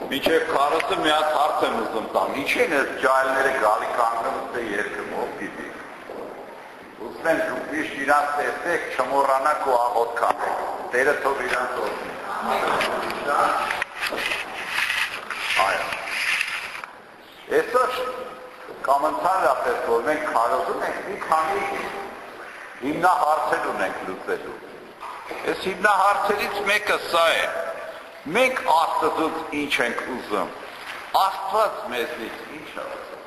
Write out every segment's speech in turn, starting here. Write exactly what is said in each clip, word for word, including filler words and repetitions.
Մինչև քառսը մի հատ հարց եմ ուզում տամ, ինչ են այս ջահելները գալի կանգնում թե երկում, ով գիտի։ Ուզեն ժուպիշ իրանց տեսեք, չմոռանաք ու աղոտ կանեք, Տերը թող իրանց օգնի։ Այո։ Այսօր կամ ընդհանրապես, որ մենք քարոզում ենք, մի քանի հիմնահարցեր ունենք լուծելու։ Այս հիմնահարցերից մեկը սա է։ Մենք Աստծուց ինչ ենք ուզում, Աստված մեզնից ինչ է ուզում։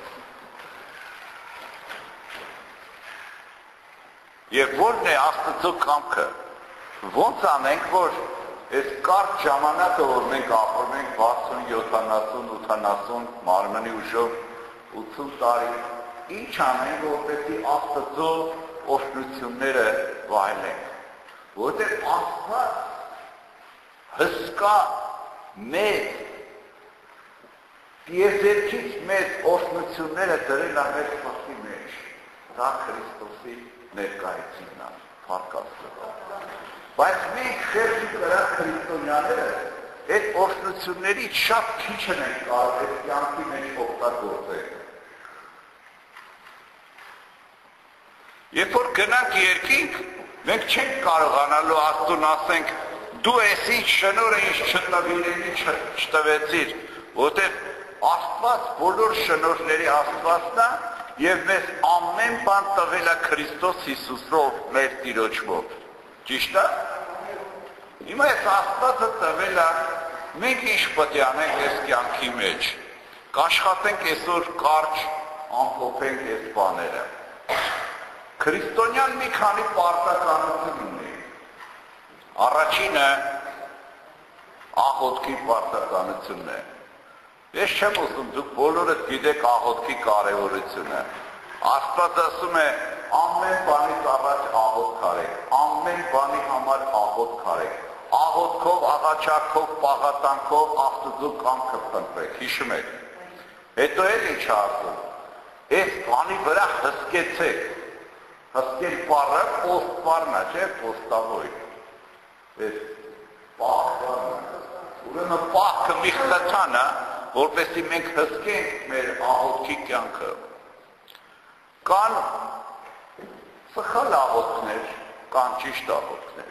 Եվ ո՞րն է Աստծու կամքը, ո՞նց անենք, որ այս կարճ ժամանակը, որ մենք ապրում ենք վաթսուն, յոթանասուն, ութանասուն մարմնի ուժով ութսուն տարի, ինչ անենք, որպեսզի Աստծու օրհնությունները վայելենք, որտեղ Աստված հսկա մեծ տիեզերքից մեծ օրհնությունները դրել է մեր խղճի մեջ, դա Քրիստոսի ներկայությունն է, փառք Աստծո։ Բայց մենք խեղճ կրած քրիստոնյաները այդ օրհնություններից շատ քիչ ենք կարող այդ կյանքի մեջ օգտագործել։ Երբ որ գնանք երկինք, մենք չենք կարողանալու Աստծուն ասենք դու ես ինչ շնորհը ինչ չտվիրելի չտվեցիր, որտեղ Աստված բոլոր շնորհների Աստվածն է եւ մեզ ամեն բան տվել է Քրիստոս Հիսուսով մեր Տիրոջով։ Ճիշտ է։ Հիմա այս Աստվածը տվել է, մենք ինչ պետք է անենք այս կյանքի մեջ։ Կաշխատենք այսօր կարճ ամփոփենք այս բաները։ Քրիստոնյան մի քանի պարտականություն ունի։ Առաջինը աղոթքի պարտականությունն է։ Ես չեմ ուզում, դուք բոլորդ գիտեք աղոթքի կարևորությունը։ Աստված ասում է ամեն բանից առաջ աղոթք արեք, ամեն բանի համար աղոթք արեք, աղոթքով, աղաչանքով, պաղատանքով Աստծու կամքը փնտրեք, հիշում եք։ Հետո էլ ինչ ասում։ Այս բանի վրա հսկեցեք։ Հսկել բառը պոստ բառն է, չէ՞, պոստավորի։ Այս պահը, ուրեմն պահքը մի խթան է, որպեսզի մենք հսկենք մեր աղոթքի կյանքը։ Կան սխալ աղոթքներ, կան ճիշտ աղոթքներ։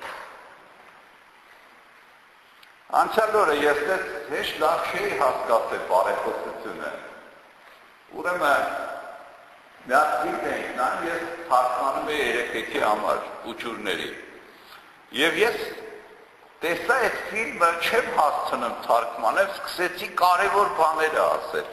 Անցյալ օրը ես հեշտ լավ չէի հասկացել բարեփոխությունը։ Ուրեմն մի հատ ֆիլմ էինք նայում, ես թարգմանում էի երեքեքի համար ուղղությունների։ Եվ ես տեսա այդ ֆիլմը չեմ հասցնում թարգմանել, սկսեցի կարևոր բաները ասել։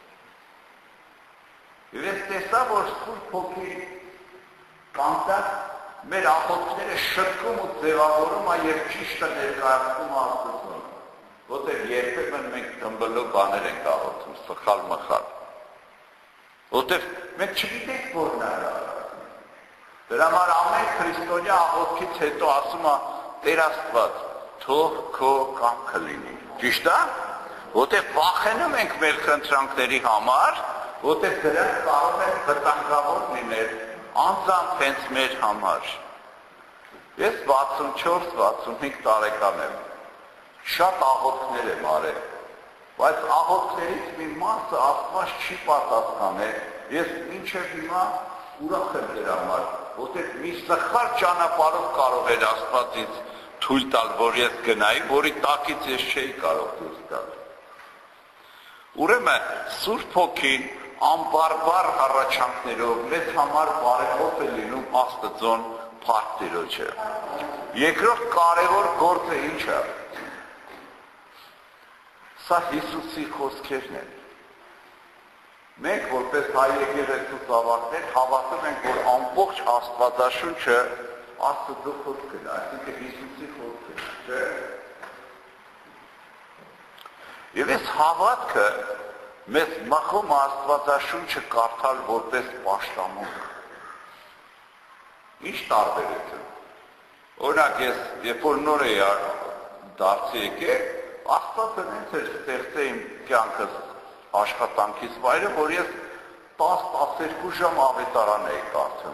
Եվ ես տեսա, որ Սուրբ Հոգին կանտակ մեր աղոթքները շտկում ու ձևավորում է և ճիշտը ներկայացնում Աստծուն, որտեղ երբեմն մենք դմբլո բաներ ենք աղոթում, սխալ մխալ։ Որտեղ մենք չգիտենք որն է։ Դրա համար ամեն քրիստոնյա աղոթքից հետո ասում է Տեր Աստված, թող քո կամքը լինի։ Ճիշտ է։ Որտեղ վախենում ենք մեր խնդրանքների համար, որտեղ դրանք կարող են վտանգավոր լինել անձամբ հենց մեր համար։ Ես վաթսունչորս վաթսունհինգ տարեկան եմ։ Շատ աղոթքներ եմ արել, բայց աղոթքներից մի մասը Աստված չի պատասխանել։ Ես մինչև հիմա ուրախ եմ դրա համար, որտեղ մի սխալ ճանապարհով կարող էր Աստված ինձ թույլ տալ, որ ես գնայի, որի տակից ես չէի կարող դուրս գալ։ Ուրեմն Սուրբ Հոգին անբարբար հառաչանքներով մեզ համար բարեփոխ է լինում Աստծուն փառք Տիրոջը։ Երկրորդ կարևոր գործը ինչ է։ Սա Հիսուսի խոսքերն են։ Մենք որպես հայ եկեղեցու զավակներ հավատում ենք, որ ամբողջ Աստվածաշունչը Աստծո խոսքն է, այսինքն Հիսուսի խոսքն է, չէ՞։ Եվ այս հավատքը մեզ մղում Աստվածաշունչը կարդալ որպես պաշտամունք։ Ինչ տարբերություն։ Օրինակ ես, երբ որ նոր էի դարձի եկել, Աստվածը ինձ էր ստեղծել իմ կյանքս աշխատանքից վայրը, որ ես տասը-տասներկու ժամ ավետարան էի կարդում։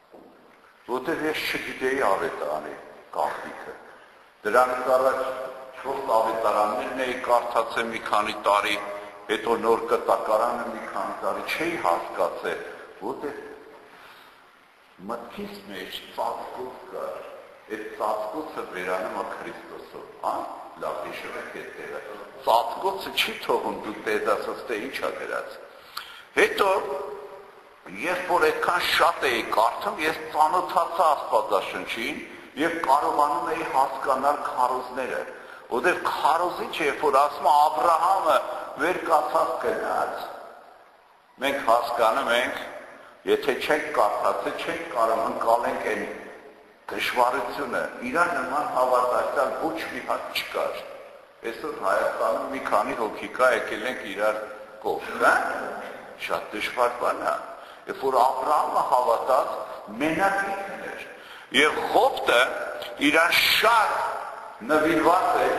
Որտեղ ես չգիտեի ավետարանի գաղտնիքը։ Դրանից առաջ չորս ավետարաններն էի կարդացել մի քանի տարի, հետո նոր կտակարանը մի քանի տարի չէի հասկացել, որտեղ մտքիս մեջ ծածկոց կար, այդ ծածկոցը վերանում է Քրիստոսով, հա, լավ հիշում եք այդ տեղը, ծածկոցը չի թողում դու տեսածս թե ինչ ա դրած, հետո երբ որ այդքան շատ էի կարդում, ես ծանոթացա Աստվածաշնչին և կարողանում էի հասկանալ քարոզները, որտեղ քարոզիչը երբ որ ասում է Աբրահամը վեր կացած գնաց, մենք հասկանում ենք, եթե չենք կարդացել, չենք կարող ընկալենք այն դժվարությունը, իրար նման հավատացյալ ոչ մի հատ չկար, այսօր Հայաստանում մի քանի հոգի կա, եկել ենք իրար կողմ, շատ դժվար բան է, երբ որ Աբրահամը հավատաց, մենակ ինքն էր, և Ղովտը իրան շատ նվիրված է,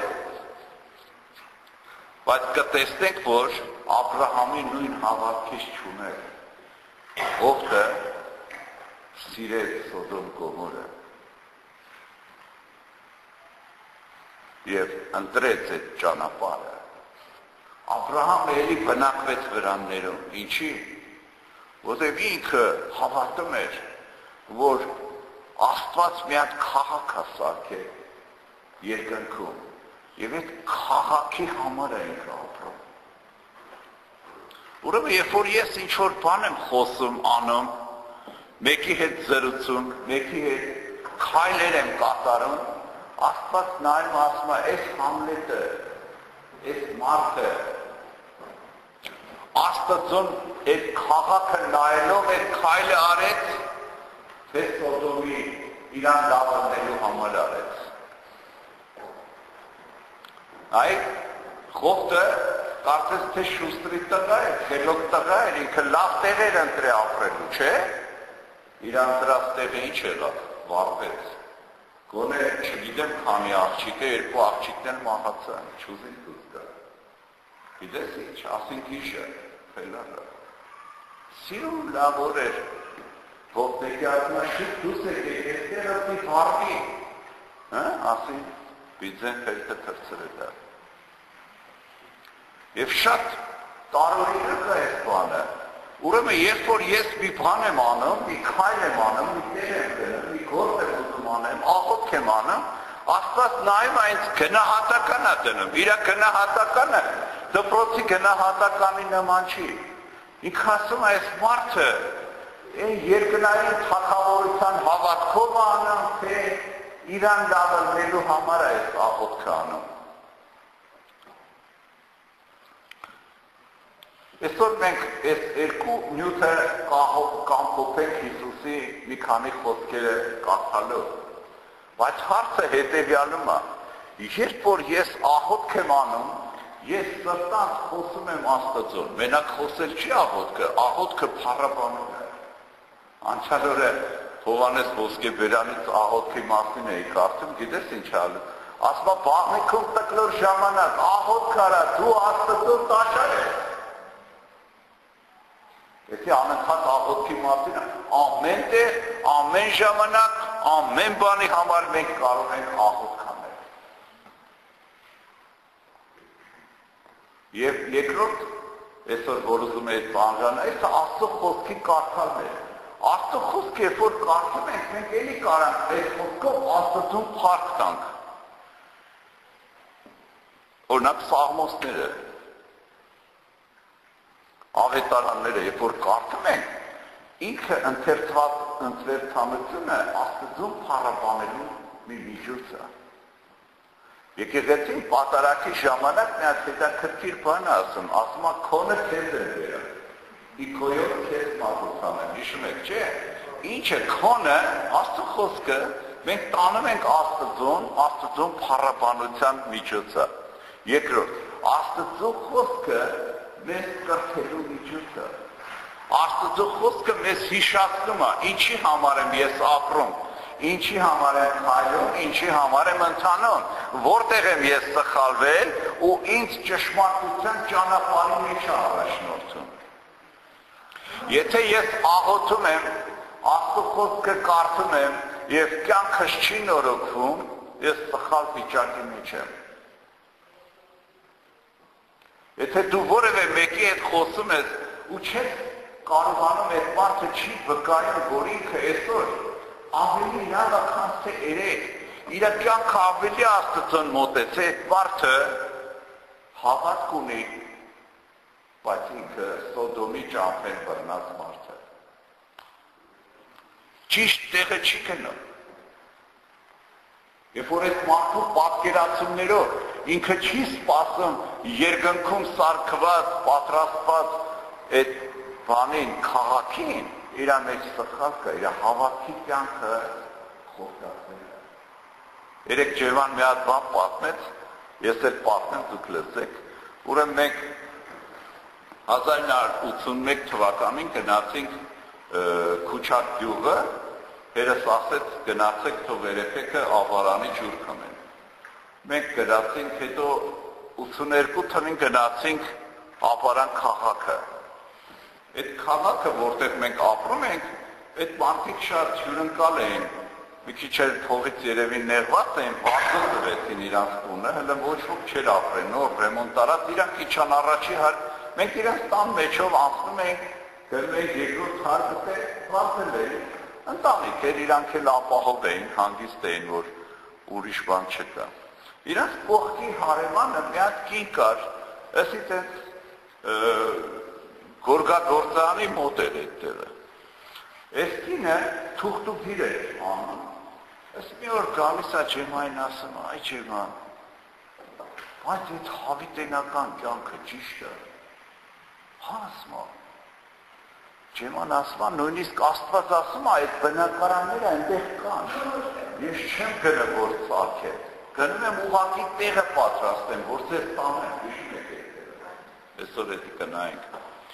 բայց կտեսնենք, որ Աբրահամի նույն հավատքից չուներ, Ղովտը սիրեց Սոդոմ Գոմորը և ընտրեց այդ ճանապարհը, Աբրահամը էլի բնակվեց վրաններում, ինչի, որտեղ ինքը հավատում էր, որ Աստված մի հատ քաղաք է սարքել երկնքում և այդ քաղաքի համար է ինքը ապրում։ Ուրեմն երբ որ ես ինչ-որ բան եմ խոսում, անում, մեկի հետ զրուցում, մեկի հետ քայլեր եմ կատարում, Աստված նայում ասում է, այս Համլետը, այս մարդը, Աստծուն այդ քաղաքը նայելով այդ քայլը արեց, թե Սոդոմի իրան դավանելու համար արեց։ Այ Ղովտը կարծես թե շուստրի տղա էր, խելոք տղա էր, ինքը լավ տեղեր ընտրե ապրելու, չէ՞։ Իրան դրած տեղը ինչ եղավ, վառվեց։ Գոնե չգիտեմ քանի աղջիկ է, երկու աղջիկներ մահացան, չուզին դուս գա։ Գիտես ինչ, ասինք իշը, խելառը։ Սիրում լավ օր էր, Ղովտեկի ասում է շուտ դուս եկեք, այս տեղը մի վառվի, ասին բիձեն խելքը թրծրել է։ Եվ շատ տարօրինակ է այս բանը, ուրեմն երբ որ ես մի բան եմ անում, մի քայլ եմ անում, մի տեղ եմ գնում, մի գործ եմ ուզում անեմ, աղոթք եմ անում, Աստված նայում է ինձ գնահատական է դնում, իր գնահատականը դպրոցի գնահատականի նման չի։ Ինքը ասում է այս մարդը այն երկնային թագավորության հավատքով է անում, թե իրան դավանելու համար է այս աղոթքը անում։ Այսօր մենք այս երկու նյութը կամփոփենք Հիսուսի մի քանի խոսքերը կարդալով, բայց հարցը հետևյալում է, երբ որ ես աղոթք եմ անում, ես սրտանց խոսում եմ Աստծուն, մենակ խոսել չի աղոթքը, աղոթքը փառաբանում է։ Անցյալ օրը Հովհաննես Ոսկեբերանից աղոթքի մասին էի կարդում, գիտես ինչ ալու, ասում է բաղնիքում տկլոր ժամանակ, աղոթք արա, դու Աստծուն տաշար ես։ Եթե անընդհատ աղոթքի մասին ամեն տեղ, ամեն ժամանակ, ամեն բանի համար մենք կարող ենք աղոթք անել։ Եվ երկրորդ, այսօր որ ուզում է այդ բանջանը, այսը Աստծո խոսքի կարդալն է։ Աստծո խոսքը երբ որ կարդում ենք, մենք էլի կարանք այդ խոսքով Աստծուն փառք տանք։ Օրինակ Սաղմոսները, ավետարանները, երբ որ կարդում ենք, ինքը ընթերցված ընթերցանությունը Աստծուն փառաբանելու մի միջոց է։ Եկեղեցին պատարագի ժամանակ մի հատ հետաքրքիր բան է ասում, ասում է քոնը քեզ է բերել, իքոյով քեզ մատուցան եմ, հիշում եք, չէ՞։ Ինչը քոնը, Աստծո խոսքը, մենք տանում ենք Աստծուն, Աստծուն փառաբանության միջոցը։ Երկրորդ, Աստծո խոսքը մեզ կրթելու միջոցը։ Աստծո խոսքը մեզ հիշացնում է, ինչի համար եմ ես ապրում, ինչի համար եմ քայլում, ինչի համար եմ ընթանում, որտեղ եմ ես սխալվել ու ինձ ճշմարտության ճանապարհի մեջ է առաջնորդում։ Եթե ես աղոթում եմ, Աստծո խոսքը կարդում եմ եւ կյանքս չի նորոգվում, ես սխալ վիճակի մեջ եմ։ Եթե դու որևէ մեկի հետ խոսում ես ու չես կարողանում այդ մարդը չի վկայում, որ ինքը այսօր ավելի լավ է, քան թե երեկ, իր կյանքը ավելի Աստծուն մոտեցել, այդ մարդը հավատք ունի, բայց ինքը Սոդոմի ճամփեն բռնած մարդ է։ Ճիշտ տեղը չի գնում։ Երբ որ այդ մարդու պատկերացումներով ինքը չի սպասում երկնքում սարքված, պատրաստված այդ բանին, քաղաքին, իր մեջ սխալ կա, իր հավատքի կյանքը խորտացել է։ Երեք ջերման մի հատ բան պատմեց, ես էլ պատմեմ, դուք լսեք, ուրեմն մենք հազար ինը հարյուր ութսունմեկ թվականին գնացինք Քուչակ գյուղը, հերս ասեց գնացեք թող երեխեքը ավարանի ջուր խմեն։ Մենք գնացինք, հետո ութսուներկու թվականին գնացինք Ապարան քաղաքը։ Այդ քաղաքը, որտեղ մենք ապրում ենք, այդ մարդիկ շատ հյուրընկալ էին, մի քիչ էլ փողից երևի նեղված էին, բացը տվեցին իրանց տունը, հələ ոչ ոք չէր ապրեն, նոր ռեմոնտ արած, իրանք իջան առաջի հար, մենք իրանց տան մեջով անցնում ենք, գնում ենք երկրորդ հարկը, բացել էին, ընտանիք էր, իրանք էլ ապահով էին, հանգիստ էին, որ ուրիշ բան չկա։ Իրանց կողքի հարևանը մի հատ կին կար, ըստ այդ գորգագործանի մոտ էր այդ տեղը։ Այս կինը թուղթուփիր էր անում։ Այս մի օր գալիս է Ջեմային ասում, այ Ջեման, բայց այդ հավիտենական կյանքը ճիշտ է։ Հա ասում, Ջեման ասում, նույնիսկ Աստված ասում, այդ բնակարանները այնտեղ կան։ Ես չեմ գնում որ ծագել։ Գնում եմ ուղղակի տեղը պատրաստեմ, որ ձեզ տանեմ, հիշում եք այդ տեղը։ Այսօր էդի կնայենք։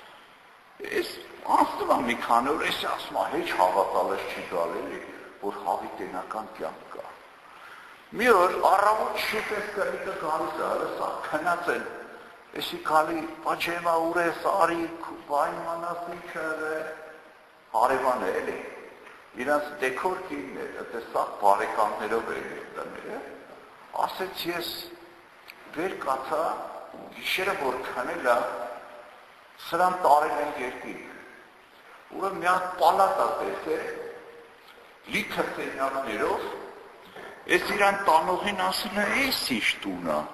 Ես անցնում եմ մի քանի օր, ես ասում եմ, հեչ հավատալս չի գալելի, որ հավիտենական կյանք կա։ Մի օր առավոտ շուտ ես կրիկը գալիս է, հələ սա քնած են, եսի գալի, բաջեմա ուր ես արի, բայմանասի չերը, հարևան է էլի, իրանց դեքոր կինն է, դե սա բարեկամներով է դները, ասեց ես վեր կացա, գիշերը որ քնել է, սրան տարել են երկինք, ուրը մի հատ պալատա տեսել, լիքը սենյակներով, ես իրան տանողին ասել է, ես ինչ տուն է,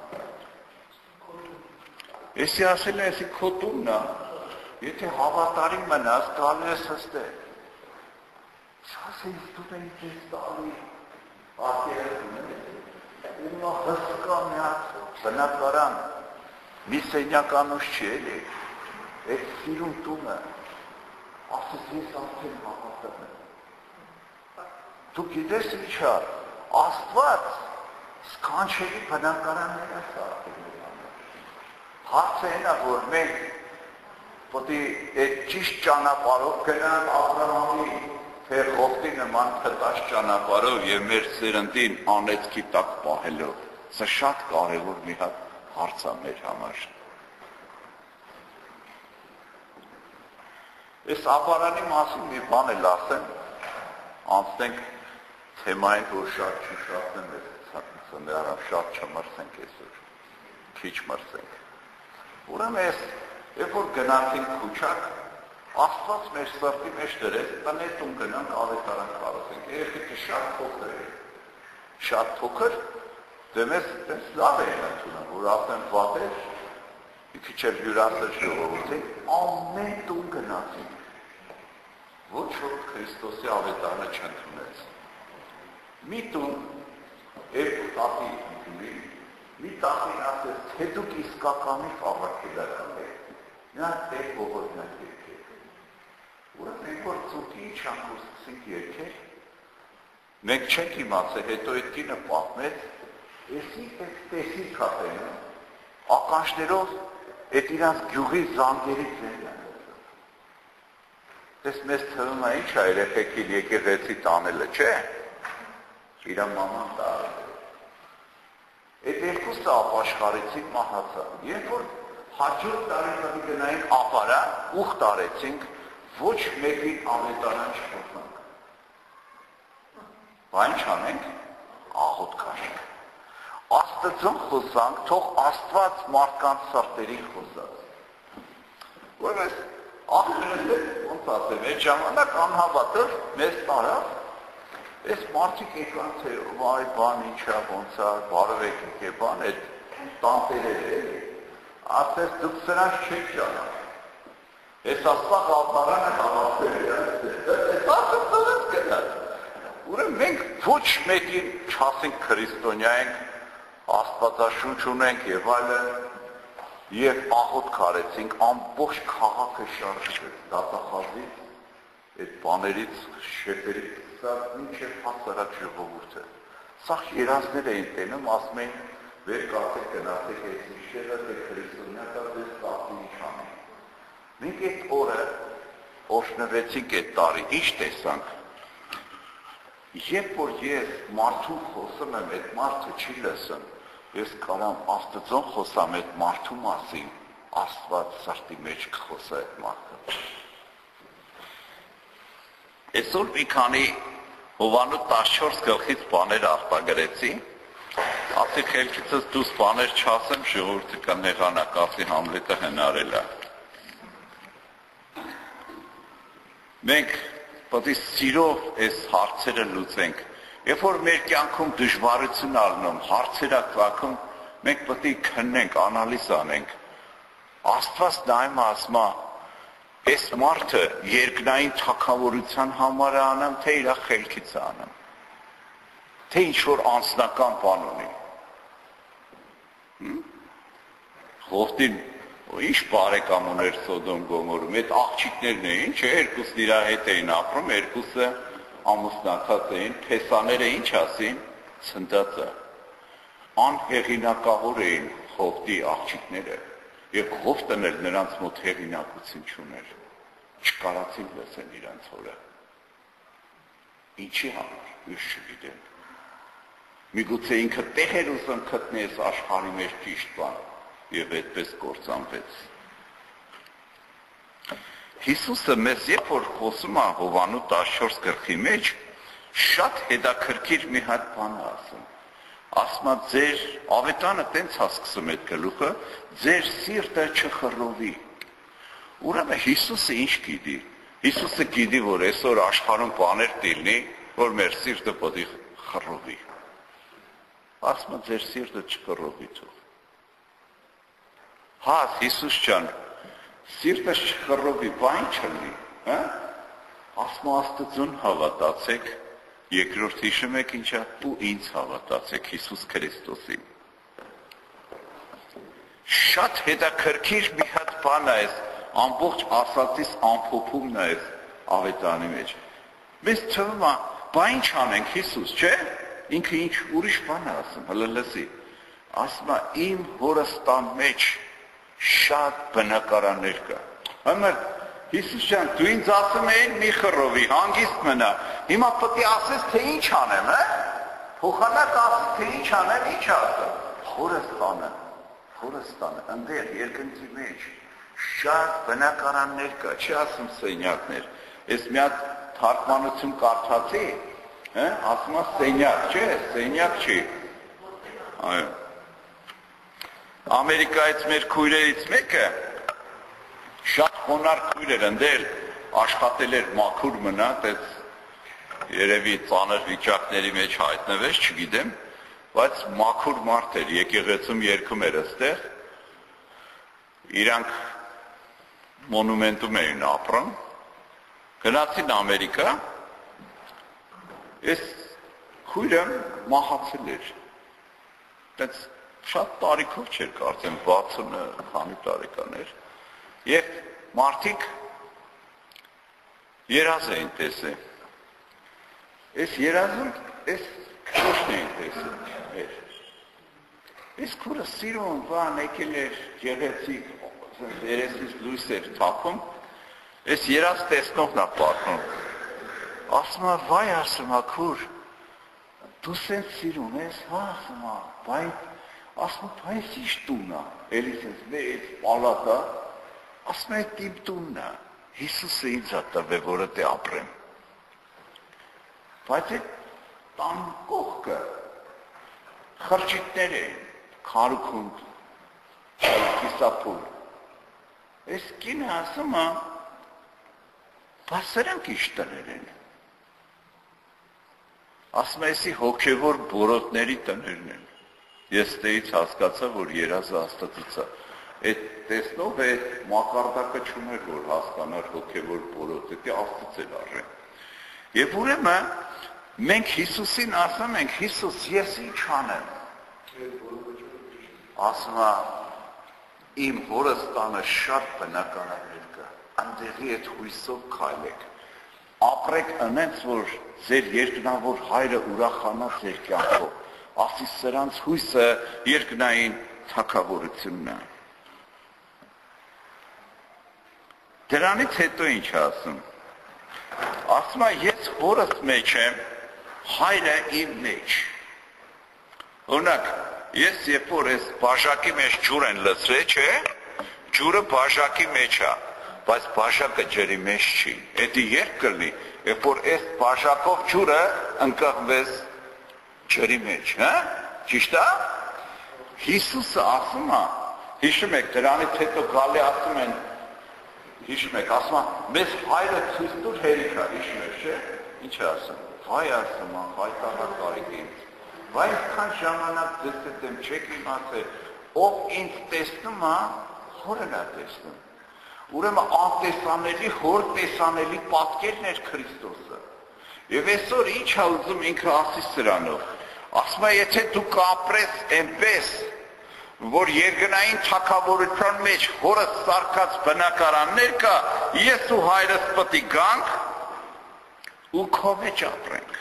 եսի ասել է, եսի քո տունն է, եթե հավատարի մնաս, գալու ես հստեղ, չաս ես տուն են ձեզ տալի, ակերտում է, ումա հսկա մի հատ բնակարան, մի սենյականուս չի էլի, այդ սիրուն տունը, ասես ես արդեն հավատում եմ։ Դու գիտես ինչ է, Աստված սքանչելի բնակարաններ է սարքել։ Հարցը հենա, որ մենք պետք է այդ ճիշտ ճանապարհով գնանք Աբրահամի թե Խոխտի նման թտաշ ճանապարհով եւ մեր սերնդին անեծքի տակ պահելով։ Սա շատ կարևոր մի հատ հարց է մեր համար։ Ես ապարանի մասին մի բան էլ ասեմ, անցնենք թեմային, որ շատ չուշացնեմ, ես շատ չմրսենք այսօր, քիչ մրսենք։ Ուրեմն ես, երբ որ գնացինք Քուչակ, Աստված մեր սրտի մեջ դրեց, տնետում գնանք ավետարան կարողենք, երեխեքը շատ փոքր էր, շատ փոքր, դե մեզ տես լավ էին ընդունում, որ ասեն վատեր, մի քիչ էլ հյուրասեր ժողովուրդին, ամեն տուն գնացինք, ոչ որ Քրիստոսի ավետարանը չընդունեց։ Մի տուն, երկու տատի ընդունի, մի տատին ասեց, թե դուք իսկականի հավաքելական եք, նա տեղ ողորնակ երկեք։ Ուրեմն մենք որ ծուտի իջանք ու սկսենք երկել, մենք չենք իմացել, հետո այդ կինը պատմեց, եսի տեսի կատենը, ականջներով այդ իրանց գյուղի զանգերից են են։ Դες մեզ թվում է ինչ է երեխեքին եկեղեցի տանելը, չէ։ Իրա մաման տարել։ Այդ երկուսը ապաշխարեցինք մահացան։ Երբ որ հաջորդ տարի գնայինք ապարա, ուխ տարեցինք, ոչ մեկին ավետարան չփոխանք։ Բա ինչ անենք, աղոտ քաշենք։ Աստծուն խոսանք, թող Աստված մարդկանց սրտերին խոսած։ Ուրեմն ախներս ոնց ասեմ, այդ ժամանակ անհավատով մեզ տարավ, այս մարդիկ եկան թե վայ բան ինչա ոնց է, բարևեք եկե բան, այդ տանտերերը էլի, ասես դուք սրանց չեք ճանաչում։ Այս աստղ ալտարանը հավատել է, այս աստղը գնաց։ Ուրեմն մենք ոչ մեկին չասենք քրիստոնյա ենք, աստվածաշունչ ունենք եւ այլն, եւ աղոտ քարեցինք, ամբողջ քաղաքը շարժվեց, դատախազից, այդ բաներից, շեփերից սկսած մինչև հասարակ ժողովուրդը։ Սա երազներ էին տենում, ասում էին, վեր կացեք գնացեք այս իշերը, թե քրիստոնյա կա, դες տասի ինչ անենք։ Մենք այդ օրը օրհնվեցինք այդ տարի, ինչ տեսանք։ Երբ որ ես մարդուն խոսում եմ, այդ մարդը չի լսում, ես կարամ Աստծուն խոսամ այդ մարդու մասին, Աստված սրտի մեջ կխոսա այդ մարդը։ Այսօր մի քանի Հովանու տասնչորս գլխից բաներ արտագրեցի, ասի խելքիցս դուս բաներ չասեմ, ժողովուրդը կնեղանա, կասի Համլետը հնարել է։ Մենք պետք է սիրով այս հարցերը լուծենք։ Երբ որ մեր կյանքում դժվարություն առնում, հարցեր ակվակում, մենք պետք է քննենք, անալիզ անենք։ Աստված նայում ասում է, այս մարդը երկնային թագավորության համար է անում, թե իր խելքից է անում, թե ինչ որ անձնական բան ունի։ Ղովտին ինչ բարեկամ ուներ Սոդոմ Գոմորում, այդ աղջիկներն էին, չէ, երկուսն իր հետ էին ապրում, երկուսը ամուսնացած էին, փեսաները ինչ ասին, ցնդածը, անհեղինակավոր էին Ղովտի աղջիկները, եւ Ղովտն էլ նրանց մոտ հեղինակություն չուներ, չկարացին լսեն իրանց հորը։ Ինչի համար, ես չգիտեմ։ Միգուցե ինքը տեղ էր ուզում գտնել այս աշխարհի մեջ ճիշտ բան, եւ այդպես կործանվեց։ Հիսուսը մեզ երբ որ խոսում է Հովանու տասնչորս գլխի մեջ, շատ հետաքրքիր մի հատ բան է ասում։ Ասում է ձեր ավետանը տենց է սկսում այդ գլուխը, ձեր սիրտը չխռովի։ Ուրեմն Հիսուսը ինչ գիտի։ Հիսուսը գիտի, որ այսօր աշխարհում բաներ դիլնի, որ մեր սիրտը պետք է խռովի։ Ասում է ձեր սիրտը չխռովի թող։ Հա, Հիսուս ջան, սիրտը չխռովի, բան չլինի, հա? Ասում Աստծուն հավատացեք, երկրորդ հիշում եք ինչա, ու ինձ հավատացեք Հիսուս Քրիստոսին։ Շատ հետաքրքիր մի հատ բան է այս, ամբողջ ասածից ամփոփումն է այս ավետարանի մեջ։ Մեզ թվում է, բա ինչ անենք Հիսուս, չէ՞։ Ինքը ինչ ուրիշ բան է ասում, հələ լսի։ Ասում է իմ հորստան մեջ շատ բնակարաններ կա։ Համար Հիսուս ջան, դու ինձ ասում ես մի խռովի, հանգիստ մնա։ Հիմա պետք է ասես թե ինչ անեմ, հա? Փոխանակ ասես թե ինչ անեմ, ինչ ասեմ։ Հորստանը, Հորստանը, ընդեր երկնքի մեջ շատ բնակարաններ կա, չի ասում սենյակներ։ Ես մի հատ թարգմանություն կարդացի, հա, ասում է սենյակ, չէ, սենյակ չի։ Այո։ Ամերիկայից մեր քույրերից մեկը շատ խոնարհ քույր էր, ընդեր աշխատել էր մաքուր մնաց, այս երևի ծանր վիճակների մեջ հայտնվեց, չգիտեմ, բայց մաքուր մարդ էր, եկեղեցում երգում էր այստեղ, իրանք մոնումենտում էին ապրում, գնացին Ամերիկա, այս քույրը մահացել էր, այդպես շատ տարիքով չէր կարծեմ, վաթսուն քանի տարեկան էր, եւ մարդիկ երազ էին տեսել։ Այս երազում այս քրոշն էին տեսել։ Այս քուրը սիրուն բան եկել էր գեղեցիկ, երեսից լույս էր թափում, այս երազ տեսնողն է պատմում։ Ասում է, վայ, ասում է, քուր, դու սենց սիրուն ես, հա, ասում է, բայց ասում է, բայց ինչ տունն է, էլի սենց մեծ պալատա, ասում է, իմ տունն է, Հիսուսը ինձ է տվել, որ դե ապրեմ։ Բայց այդ տան կողքը խրճիթներ էին, քարուքուն, կիսափուլ։ Այս կինը ասում է, բա սրանք ինչ տներ են։ Ասում է, էսի հոգևոր բորոտների տներն են։ Ես ստեից հասկացա, որ երազը Աստծուց է։ Այդ տեսնով այդ մակարդակը չուներ, որ հասկանար հոգևոր բորոտը, դե Աստծուց էլ արժե։ Եվ ուրեմն մենք Հիսուսին ասում ենք, Հիսուս, ես ինչ անեմ։ Ասում է, իմ հորս տանը շատ բնականաբար կա, այնտեղի այդ հույսով քայլեք, ապրեք այնպես, որ ձեր երկնավոր հայրը ուրախանա ձեր կյանքով, ասի սրանց հույսը երկնային թագավորությունն է։ Դրանից հետո ինչ ասում։ Ասում է, ես հորս մեջ եմ, հայրը իմ մեջ։ Օրինակ, ես երբ որ այս բաժակի մեջ ջուր են լցրել, չէ, ջուրը բաժակի մեջ է, բայց բաժակը ջրի մեջ չի։ Էդի երբ կլինի, երբ որ այս բաժակով ջուրը ընկղվեց ջրի մեջ, հա? Ճիշտ է։ Հիսուսը ասում է, հիշում եք, դրանից հետո գալի ասում են, հիշում եք, ասում է, մեզ հայրը ցույց տուր հերիքա, հիշում եք, չէ՞։ Ինչ է ասում։ Վայ ասում է, հայտարարարիք ինձ։ Վայ քան ժամանակ դες դեմ չեք իմացել, ով ինձ տեսնում է, հորն է տեսնում։ Ուրեմն անտեսանելի, հոր տեսանելի պատկերն էր Քրիստոսը։ Եվ այսօր ինչ է ուզում ինքը ասի սրանով։ Ասում է, եթե դու կապրես այնպես, որ երկնային թագավորության մեջ հորս սարքած բնակարաններ կա, ես ու հայրս պտի գանք ու քո մեջ ապրենք։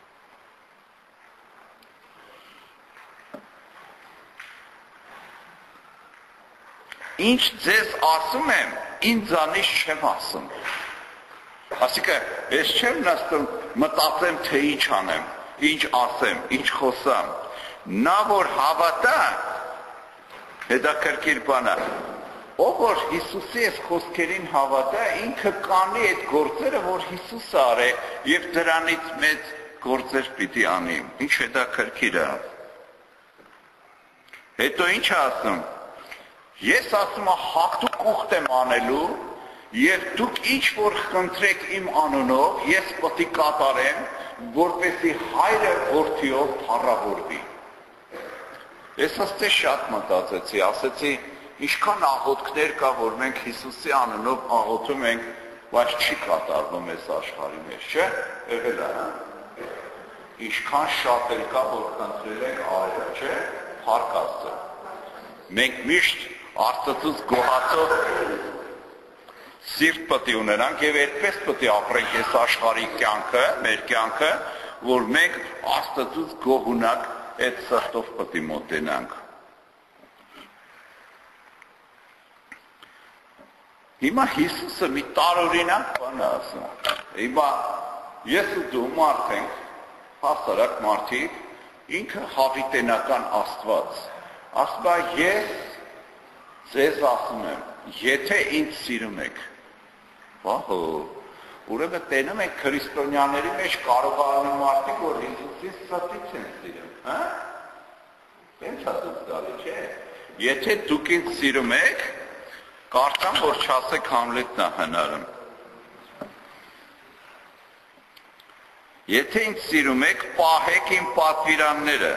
Ինչ ձեզ ասում եմ, ինձանից չեմ ասում։ Ասիկա, ես չեմ նստում մտածեմ, թե ինչ անեմ, ինչ ասեմ, ինչ խոսամ։ Նա որ հավատա, հետաքրքիր բան է, ով որ Հիսուսի այս խոսքերին հավատա, ինքը կանի այդ գործերը, որ Հիսուսը արե, եւ դրանից մեծ գործեր պիտի անի։ Ինչ հետաքրքիր է։ Հետո ինչ ասում։ Ես ասում եմ հաղթու կուղտ եմ անելու, եւ դուք ինչ որ խնդրեք իմ անունով, ես պիտի կատարեմ, որպեսզի հայրը որդիով փառավորվի։ Ես աստե շատ մտածեցի, ասեցի, ինչքան աղոթքներ կա, որ մենք Հիսուսի անունով աղոթում ենք, բայց չի կատարվում այս աշխարհի մեջ, չէ՞։ Եղել է, հա։ Ինչքան շատ էլ կա, որ խնդրել ենք այրը, չէ՞։ Փառք Աստծո։ Մենք միշտ Աստծուց գոհացող սիրտ պետք է ունենանք եւ այդպես պետք է ապրենք այս աշխարհի կյանքը, մեր կյանքը, որ մենք Աստծուց գոհունակ այդ սրտով պետք է մոտենանք։ Հիմա Հիսուսը մի տարօրինակ բան է ասում։ Հիմա ես ու դու մարդ ենք, հասարակ մարդիկ, ինքը հավիտենական Աստված։ Ասում է, ես ձեզ ասում եմ, եթե ինձ սիրում եք, վահո, ուրեմն տենում եք քրիստոնյաների մեջ կարողանում մարդիկ, որ Հիսուսին սրտից են սիրում, հա? Ինչ է դուք գալի, չէ՞։ Եթե դուք ինձ սիրում եք, կարծամ, որ չասեք Համլետն է հնարում։ Եթե ինձ սիրում եք, պահեք իմ պատվիրանները։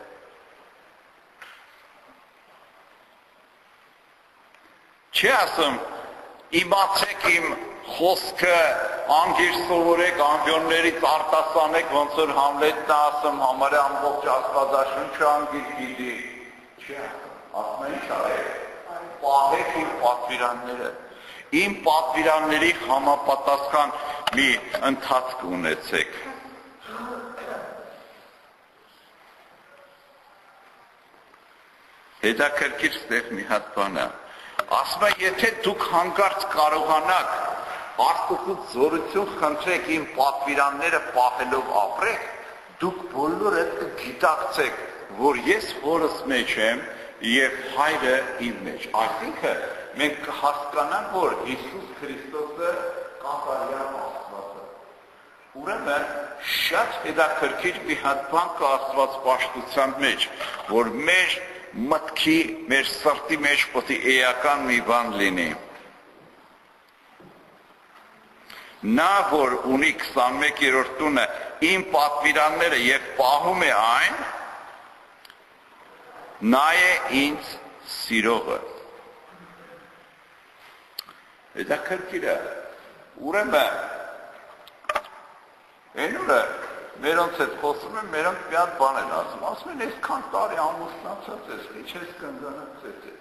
Չի ասում, իմացեք իմ խոսքը, անգիր սովորեք, ամբյոններից արտասանեք, ոնց որ Համլետն է ասում, համարյա ամբողջ Աստվածաշունչը անգիր գիտի։ Չի ասում, ասում է ինչ արեք, պահեք իմ պատվիրանները, իմ պատվիրանների համապատասխան մի ընթացք ունեցեք։ Հետաքրքիր ստեղ մի հատ բան է։ Ասում է, եթե դուք հանկարծ կարողանաք Աստծուց զորություն խնդրեք իմ պատվիրանները պահելով ապրեք, դուք բոլորը կգիտակցեք, որ ես հորս մեջ եմ եւ հայրը իմ մեջ։ Այսինքն մենք կհասկանանք, որ Հիսուս Քրիստոսը կատարյալ Աստված է։ Ուրեմն շատ հետաքրքիր մի հատ բան կա Աստված պաշտության մեջ, որ մեր մտքի, մեր սրտի մեջ պետք է էական մի բան լինի։ Նա, որ ունի քսանմեկերորդ տունը, իմ պատվիրանները եւ պահում է այն, նա է ինձ սիրողը։ Հետաքրքիր է։ Ուրեմն Այնուր մերոնց հետ խոսում են, մերոնք մի հատ բան են ասում, ասում են, այսքան տարի ամուսնացած ես, ինչ ես կնգանացել է։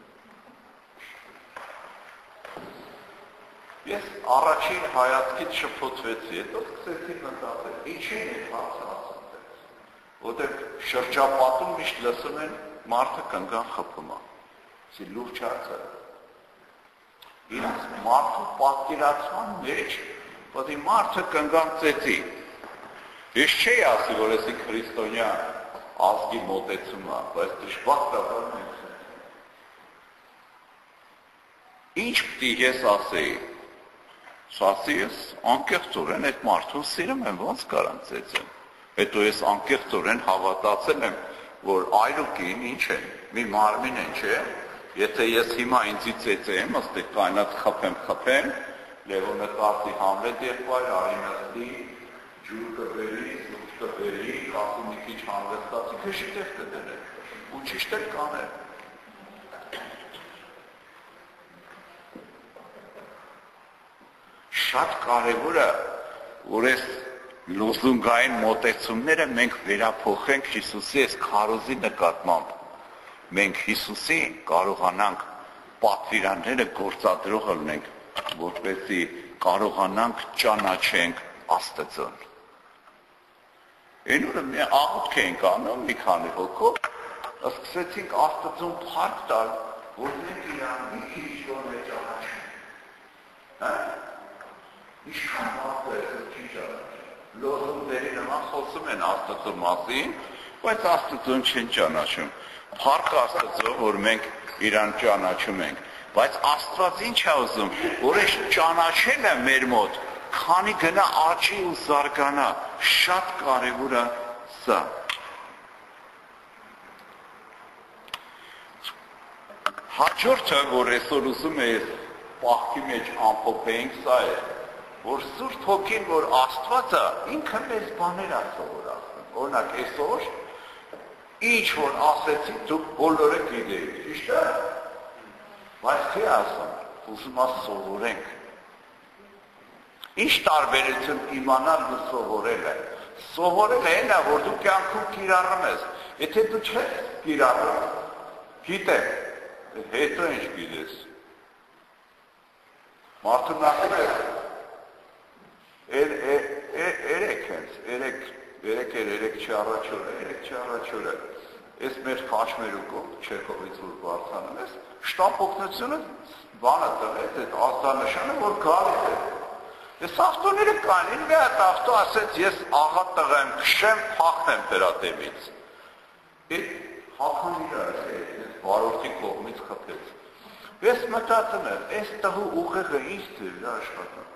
Ես առաջին հայացքից շփոթվեցի, հետո սկսեցի մտածել, ինչի՞ն է հարցը ասում դες, որտեղ շրջապատում միշտ լսում են մարդը կնգան խփում է, սի լուրջ հարց է։ Իրաց մարդու պատկերացման մեջ Բայց մարդը կնգան ծեծի։ Ես չէի ասի, որ եսի քրիստոնյա ազգի մոտեցում է, բայց դժբախտաբար մենք ինչ պիտի ես ասեի։ Ասի ես անկեղծորեն այդ մարդուն սիրում եմ, ոնց կարան ծեծեմ։ Հետո ես անկեղծորեն հավատացել եմ, որ այլուկին ինչ են, մի մարմին են, չէ։ Եթե ես հիմա ինձի ծեծեմ, ըստ կայնած խփեմ, խփեմ, Լևոնը կարծի Համլետ երկվայր, արինասլի, ջուր կբերի, սուտ կբերի, կասի մի քիչ հանվեստացի, քեշի տեղ կդնել, ու ճիշտ էլ կանել։ Շատ կարևոր է, որ այս լոզունգային մոտեցումները մենք վերափոխենք Հիսուսի այս քարոզի նկատմամբ։ Մենք Հիսուսի կարողանանք պատվիրանները գործադրող լինենք, որպեսզի կարողանանք ճանաչենք Աստծուն։ Այնուր մի աղոթք էինք անում մի քանի հոգով, սկսեցինք Աստծուն փառք տալ, որ մենք իրան մի քիչ որ ճանաչենք։ Հա՞։ Ինչքան մարդ է չի ճանաչում։ Լոզունգների նման խոսում են Աստծու մասին, բայց Աստծուն չեն ճանաչում։ Փառք Աստծո, որ մենք իրան ճանաչում ենք։ Բայց Աստված ինչ է ուզում, որ այս ճանաչելը մեր մոտ, քանի գնա աճի ու զարգանա, շատ կարևոր է սա։ Հաջորդը, որ այսօր ուզում է պահքի մեջ ամփոփեինք, սա է, որ Սուրբ Հոգին, որ Աստված է, ինքը մեզ բաներ է սովորացնում։ Օրինակ, այսօր ինչ որ ասեցի, դուք բոլորը գիտեիք, ճիշտ է։ Բայց թե ասում, ուզում ասում սովորենք։ Ինչ տարբերություն իմանալ ու սովորելը։ Սովորելը այն է, որ դու կյանքում կիրառում ես։ Եթե դու չես կիրառում, գիտես, հետո ինչ գիտես։ Մարդու նախր է, երեք հենց, երեք, երեք էր, երեք չառաջորը, երեք չառաջորը։ Ես մեր խաչմերուկով, Չեխովից որ բարձանում ես, շտապ օգնությունը բանը տվեց, այդ ազդանշանը, որ գալիս է։ Ես ավտոները կան, ինչ մի հատ ավտո ասեց, ես աղա տղա եմ, քշեմ, փախնեմ դրատեմից։ Այդ հական իրար է, ես բարորդի կողմից խփեց։ Ես մտածում եմ, այս տղու ուղեղը ինչ դեր աշխատում։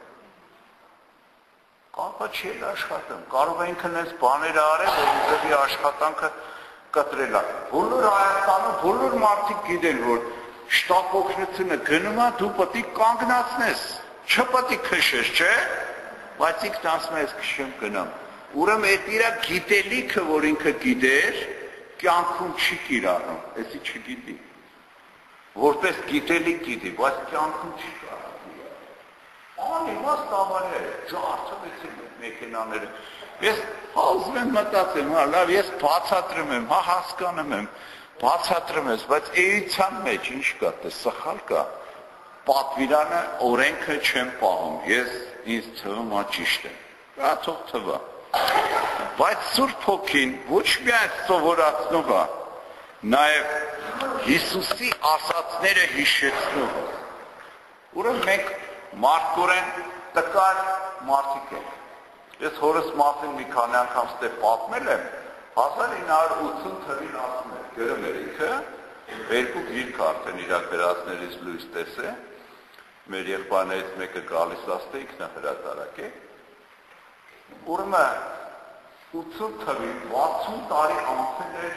Կապա չի աշխատում, կարող է ինքն այս բաները արել, որ ուզելի աշխատանքը կտրել է։ Բոլոր Հայաստանում, բոլոր մարդիկ գիտեն, որ շտապ օգնությունը գնում է, դու պետք է կանգնացնես, չպետք է քշես, չէ՞, բայց ինքն ասում է, ես քշեմ գնամ։ Ուրեմն այդ իր գիտելիքը, որ ինքը գիտեր, կյանքում չի կիրառում, էսի չգիտի։ Որպես գիտելիք գիտի, բայց կյանքում չի կարող։ Անիմաստ ավարը, ջարդվեցին մեքենաները։ Ես ուզում եմ մտածեմ, հա, լավ, ես բացատրում եմ, հա, հասկանում եմ, բացատրում ես, բայց էության մեջ ինչ կա, դե սխալ կա, պատվիրանը օրենքը չեմ պահում, ես ինձ թվում է ճիշտ եմ, դա թող թվա, բայց Սուրբ Հոգին ոչ միայն սովորացնում է, նաև Հիսուսի ասածները հիշեցնում է, ուրեմն մենք մարդկորեն տկար մարդիկ ենք, ես հորս մասին մի քանի անգամ ստե պատմել եմ, հազար ինը հարյուր ութսուն թվին ասում էր, գրում էր ինքը, երկու գիրք արդեն իր գրածներից լույս տեսե, մեր եղբայրներից մեկը գալիս աստ է ինքն է հրատարակ է, ուրեմն ութսուն թվին վաթսուն տարի անցել էր,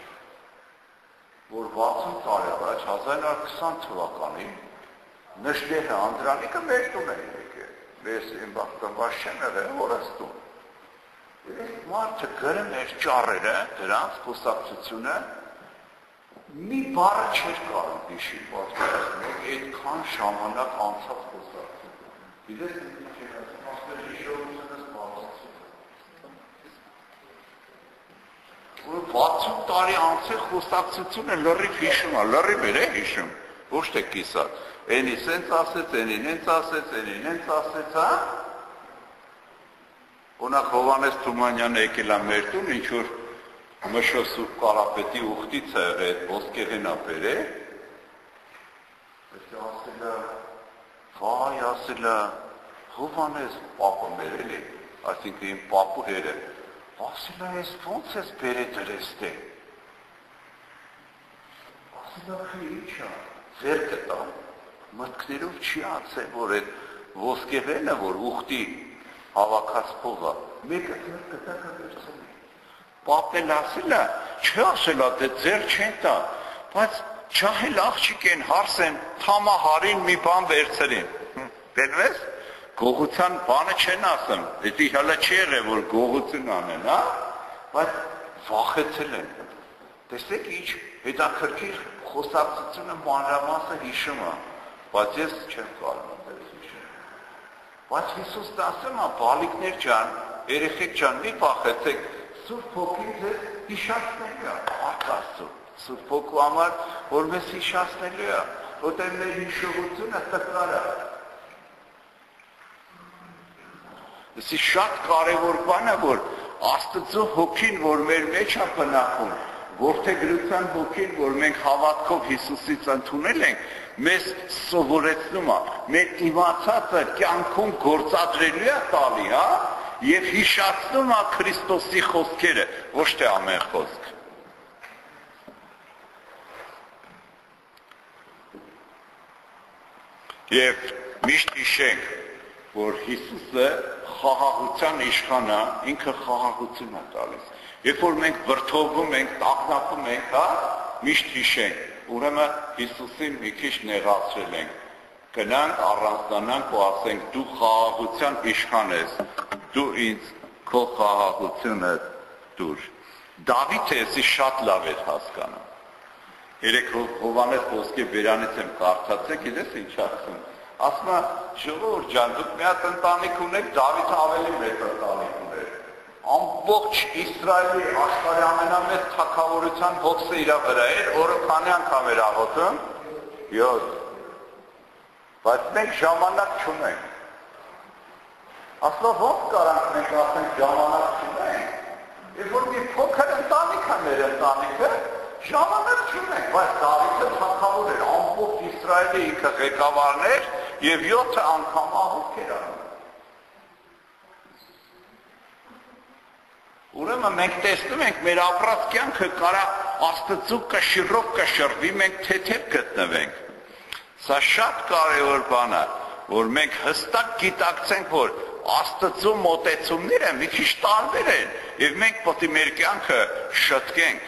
որ վաթսուն տարի առաջ հազար ինը հարյուր քսան թվականին նժդեհը Անդրանիկը մեր տուն է եկել, ես իմ բախտանված չեմ եղել հորս տուն։ Այս մարդը գրում էր ճառերը, դրանց խոսակցությունը, մի բառը չէր կարող հիշել, պատկերացնեք, այդքան ժամանակ անցած խոսակցություն։ Գիտես ինչ եմ ասում, ասել հիշողությունս բարձրացում։ վաթսուն տարի անցել խոսակցությունը լրիվ հիշում է, լրիվ էր է հիշում, ոչ թե կիսած։ Էնի սենց ասեց, էնին հենց ասեց, էնին հենց ասեց, հա։ Օրինակ Հովհաննես Թումանյանը եկել է մեր տուն, ինչ որ Մշո Սուրբ Կարապետի ուխտից է եղել, այդ ոսկեղեն է բերել։ Այդտեղ ասել է, վայ, ասել է, Հովհաննես պապը մեր էլի, այսինքն իմ պապու հերը։ Ասել է, ես ոնց ես բերել դրես դե։ Ասել է, ինչ է, ձեր կտա, մտքներով չի ացել, որ այդ ոսկեղենը, որ ուխտի հավաքած փողը, մեկը ձեր կտա կվերցնի։ Պապն ասել է, չէ ասել է, դե ձեր չեն տա, բայց ջահել աղջիկ են հարսեն, թամահարին մի բան վերցրին։ Բերվես, գողության բանը չեն ասում, դետի հալը չի եղել, որ գողություն անեն, հա, բայց վախեցել են։ Տեսեք ինչ հետաքրքիր խոսակցությունը մանրամասը հիշում է, բայց ես չեմ կարող այդպես հիշել։ Բայց Հիսուսն ասում է, բալիկներ ջան, երեխեք ջան, մի վախեցեք, Սուրբ Հոգին ձեզ հիշացնելու է, արտասու, Սուրբ Հոգու համար, որ մեզ հիշացնելու է, որտեղ մեր հիշողությունը տկար է։ Դեսի շատ կարևոր բան է, որ Աստծո Հոգին, որ մեր մեջ է բնակվում, որդեգրության Հոգին, որ մենք հավատքով Հիսուսից ընդունել ենք, մեզ սովորեցնում է, մեր իմացածը կյանքում գործադրելու է տալի, հա, և հիշացնում է Քրիստոսի խոսքերը, ոչ թե ամեն խոսք։ Եվ միշտ հիշենք, որ Հիսուսը խաղաղության իշխանը, ինքը խաղաղություն է տալիս։ Երբ որ մենք վրդովում ենք, տագնապում ենք, հա, միշտ հիշենք, ուրեմն Հիսուսին մի քիչ նեղացրել ենք, գնանք, առանձնանանք ու ասենք, դու խաղաղության իշխան ես, դու ինձ քո խաղաղությունը տուր։ Դավիթը էսի շատ լավ էր հասկանում։ Երեք Հովհաննես ոսկե բերանից եմ կարդացել, գիտես ինչ ասում։ Ասում է, ժողովուրդ ջան, դուք մի հատ ընտանիք ունեք, Դավիթը ավելի մեծ ընտանիք ուներ։ Ամբողջ Իսրայելի աշխարհի ամենամեծ թագավորության հոգսը իր վրա էր, օրը քանի անգամ էր աղոթում։ յոթ։ Բայց մենք ժամանակ չունենք։ Ասլա ոնց կարանք մենք ասենք ժամանակ չունենք։ Երբ որ մի փոքր ընտանիք է մեր ընտանիքը, ժամանակ չունենք, բայց Դավիթը թագավոր էր, ամբողջ Իսրայելի ինքը ղեկավարն էր եւ յոթ անգամ աղոթք էր անում։ Ուրեմն մենք տեսնում ենք մեր ապրած կյանքը կարա Աստծո կշիռով կշռվի, մենք թեթև գտնվենք։ Սա շատ կարևոր բան է, որ մենք հստակ գիտակցենք, որ Աստծո մոտեցումները մի քիչ տարբեր են եւ մենք պետք է մեր կյանքը շտկենք։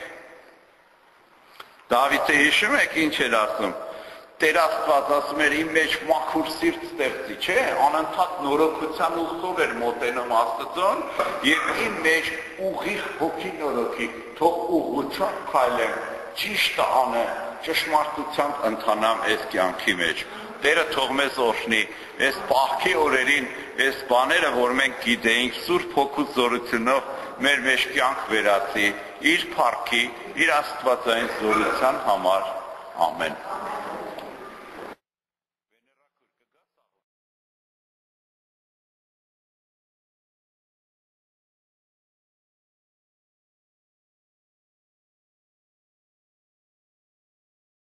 Դավիթը հիշում եք ինչ էր ասում։ Տեր Աստված ասում էր իմ մեջ մաքուր սիրտ ստեղծի, չէ՞, անընդհատ նորոգության ուղղով էր մոտենում Աստծուն եւ իմ մեջ ուղիղ հոգի նորոգի, թող ուղղությամբ քայլեմ, ճիշտ անեմ, ճշմարտությամբ ընթանամ այս կյանքի մեջ։ Տերը թող մեզ օրհնի, այս պահքի օրերին, այս բաները, որ մենք գիտեինք, Սուրբ Հոգու զորությունով մեր մեջ կյանք վերածի, իր փառքի, իր աստվածային զորության համար։ Ամեն։